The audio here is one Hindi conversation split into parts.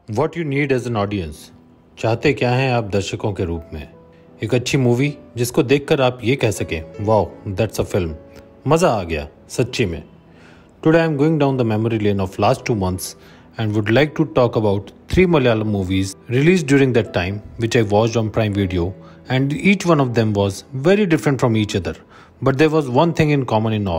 What you need as an audience. चाहते क्या हैं आप दर्शकों के रूप में? एक अच्छी मूवी जिसको देखकर आप ये कह सकें, वाओ दैट्स अ फिल्म, मज़ा आ गया सच्ची में। Today I am going down the memory lane of last 2 months and would like to talk about 3 Malayalam movies released during that time which I watched on Prime Video, and each one of them was very different from each other, but there was one thing in common in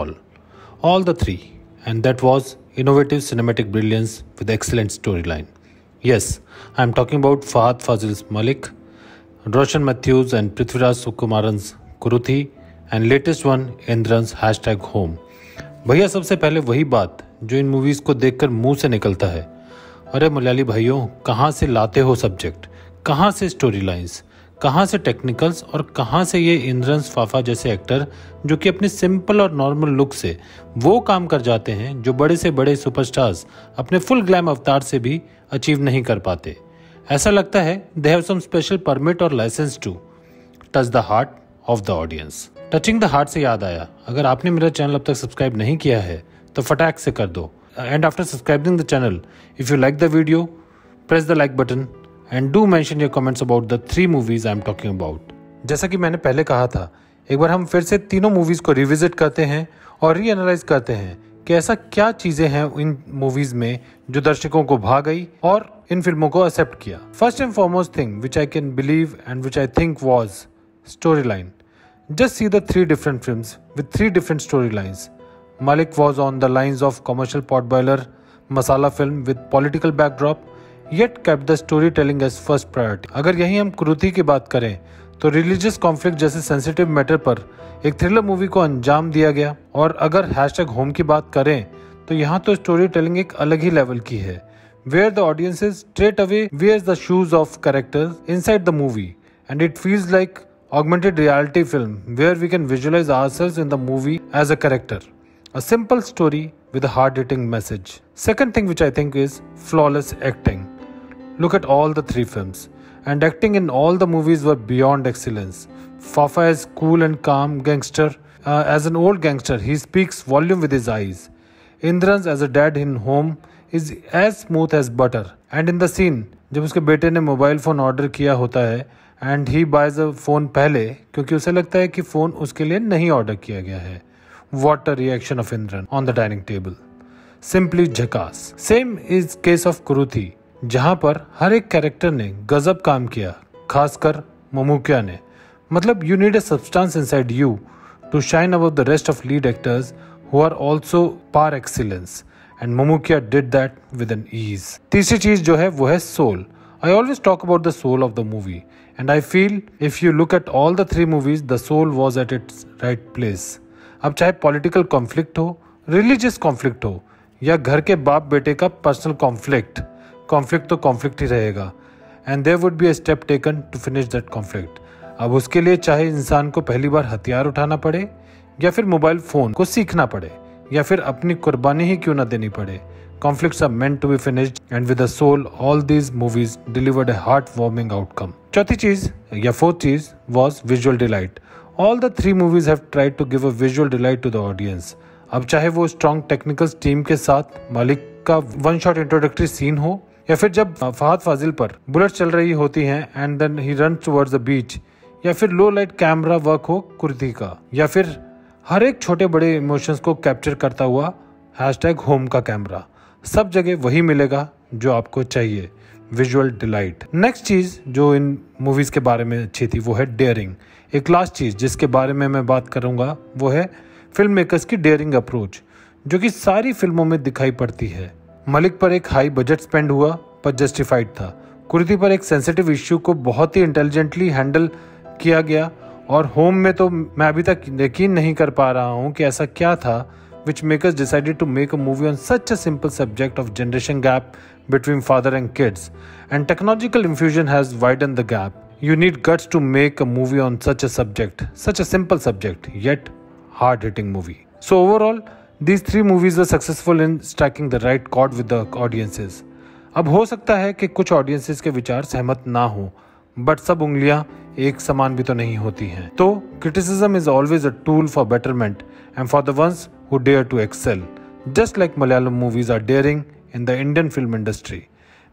all the three, and that was innovative cinematic brilliance with excellent storyline. Yes, I am talking about Fahad Fazil's Malik, Roshan Matthews and Prithviraj Sukumaran's Kuruthi, and latest one Indran's #home. भैया सबसे पहले वही बात जो इन मूवीज़ को देखकर मुंह से निकलता है, अरे मलयाली भाइयों, कहाँ से लाते हो सब्जेक्ट, कहाँ से स्टोरी लाइन्स, कहाँ से टेक्निकल्स, और कहाँ से ये इंद्रंस फाफा जैसे एक्टर जो कि अपने सिंपल और नॉर्मल लुक से वो काम कर जाते हैं जो बड़े से बड़े सुपरस्टार्स अपने फुल ग्लैम अवतार से भी अचीव नहीं कर पाते। ऐसा लगता है they have some special permit और license to touch the heart of the audience. Touching the heart से याद आया, अगर आपने मेरा चैनल अब तक सब्सक्राइब नहीं किया है तो फटाक से कर दो। And after subscribing the channel, if you like the video, press the like button and do mention your comments about the 3 movies I am talking about. जैसा कि मैंने पहले कहा था, एक बार हम फिर से तीनों मूवीज को रिविजिट करते हैं और रीएनालाइज करते हैं कि ऐसा क्या चीजें हैं इन मूवीज में जो दर्शकों को भा गई और इन फिल्मों को एक्सेप्ट किया। First and foremost thing which I can believe and which I think was story line. Just see the 3 different films with 3 different storylines. Malik was on the lines of commercial potboiler masala film with political backdrop, yet kept the storytelling as first priority. अगर यही हम कुरुथी की बात करें तो रिलीजियस कॉन्फ्लिक्ट जैसे सेंसिटिव मैटर पर एक थ्रिलर मूवी को अंजाम दिया गया, और अगर #home की बात करें तो यहाँ तो स्टोरी टेलिंग एक अलग ही लेवल की है, where the audiences straight away wears the shoes of characters inside the movie, and it feels like augmented reality film where we can visualize ourselves in the movie as a character. A simple story with a hard-hitting message. Second thing which I think is flawless acting. Look at all the 3 films, and acting in all the movies were beyond excellence. Fafa is cool and calm gangster. As an old gangster, he speaks volume with his eyes. Indrans as a dad in home is as smooth as butter. And in the scene, जब उसके बेटे ने मोबाइल फ़ोन ऑर्डर किया होता है and he buys a phone पहले क्योंकि उसे लगता है कि फोन उसके लिए नहीं ऑर्डर किया गया है। What a reaction of Indrans on the dining table, simply झकास। Same is case of Kuruthi, जहां पर हर एक कैरेक्टर ने गजब काम किया, खासकर ममुकिया ने। मतलब you need a substance inside you to shine about the rest of lead actors who are also par excellence, and Mamukkoya did that with an ease. तीसरी चीज जो है वो है soul. I always talk about the soul of the movie, and I feel if you look at all the 3 movies, the soul was at its right place. अब चाहे पॉलिटिकल कॉन्फ्लिक्ट हो, रिलीजियस कॉन्फ्लिक्ट हो, या घर के बाप बेटे का पर्सनल कॉन्फ्लिक्ट तो कॉन्फ्लिक्ट ही रहेगा, and there would be a step taken to finish that conflict. अब उसके लिए चाहे इंसान को पहली बार हथियार उठाना पड़े, या फिर मोबाइल फोन को सीखना पड़े, या फिर अपनी कुर्बानी ही क्यों ना देनी पड़े, conflicts are meant to be finished, and with a soul all these movies delivered a heart-warming outcome. चौथी चीज या फोर्थ चीज was visual delight. All the 3 movies have tried to give a visual delight to the audience. अब चाहे वो स्ट्रॉन्ग टेक्निकल टीम के साथ मालिक का 1 shot इंट्रोडक्टरी सीन हो, या फिर जब फहद फाजिल पर बुलेट चल रही होती हैं and then he runs towards the beach, या फिर लो लाइट कैमरा वर्क हो कुर्ती का, या फिर हर एक छोटे बड़े इमोशंस को कैप्चर करता हुआ #home का कैमरा, सब जगह वही मिलेगा जो आपको चाहिए, विजुअल डिलाइट। नेक्स्ट चीज जो इन मूवीज के बारे में अच्छी थी वो है डेयरिंग। एक लास्ट चीज जिसके बारे में मैं बात करूंगा वो है फिल्म मेकर्स की डेयरिंग अप्रोच, जो कि सारी फिल्मों में दिखाई पड़ती है। मलिक पर एक हाई बजट स्पेंड हुआ पर जस्टिफाइड था। कुर्ती पर एक सेंसिटिव इश्यू को बहुत ही इंटेलिजेंटली हैंडल किया गया, और होम में तो मैं अभी तक यकीन नहीं कर पा रहा हूँ कि ऐसा क्या था which makers decided to make a movie on such a simple subject of generation gap between father and kids, and technological infusion has widened the gap. You need guts to make a movie on such a subject, such a simple subject, yet hard-hitting movie. So overall, these 3 movies were successful in striking the right chord with the audiences. अब हो सकता है कि कुछ audiences के विचार सहमत ना हो, बट सब उंगलियां एक समान भी तो नहीं होती हैं। तो criticism is always a tool for betterment and for the ones who dare to excel, just like Malayalam movies are daring in the Indian film industry.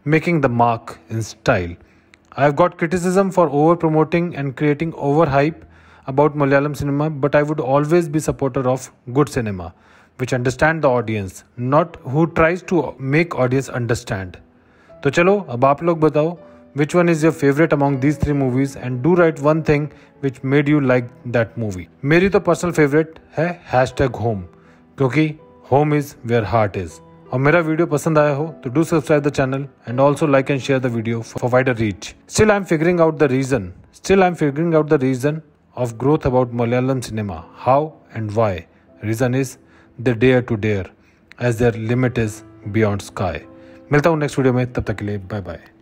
making the mark in style. I have got criticism for over promoting and creating overhype about Malayalam cinema, but I would always be supporter of good cinema, which understand the audience, not who tries to make audience understand. तो चलो अब आप लोग बताओ which one is your favorite among these three movies and do write one thing which made you like that movie. मेरी तो पर्सनल फेवरेट है #home क्योंकि home is where heart is. और मेरा वीडियो पसंद आया हो तो do subscribe the channel and also like and share the video for wider reach. Still I'm figuring out the reason of growth about Malayalam cinema. How and why? Reason is they dare to dare as their limit is beyond sky. मिलता हूँ नेक्स्ट वीडियो में, तब तक के लिए बाय बाय.